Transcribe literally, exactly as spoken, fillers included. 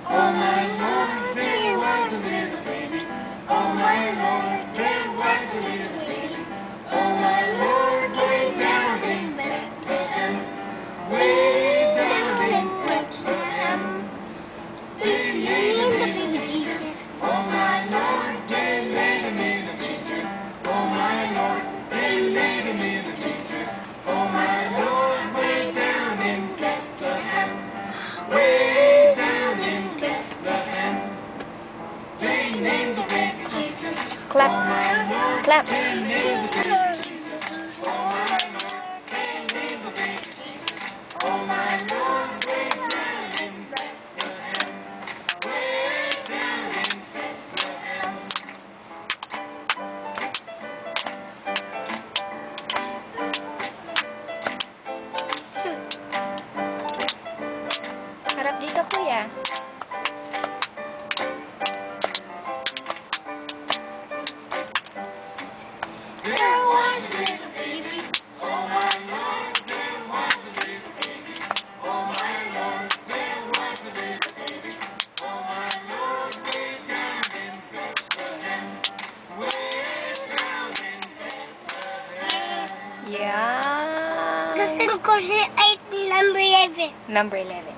Oh my Lord, there was a little baby. Oh my Lord, there was a little baby. Oh my Lord, way down in Bethlehem. Way down in Bethlehem. They laid him in a Jesus. Oh my Lord, they laid him in a Jesus. Oh my Lord, they laid him in a Jesus. Oh my Lord, way down in Bethlehem. Way down in Bethlehem. They named the baby Jesus. Clap. Oh my Lord, Clap. they named the baby Jesus. Oh my Lord, they named the baby Jesus. Oh my Lord, way down in Bethlehem. Way down in Bethlehem. Harap dito, kuya. There was a little baby. Oh my Lord, there was a little baby. Oh my Lord, there was a little baby. Oh my Lord, way down in Bethlehem. Way down in Bethlehem. Yeah. Gusto ko si eight number eleven. Number eleven.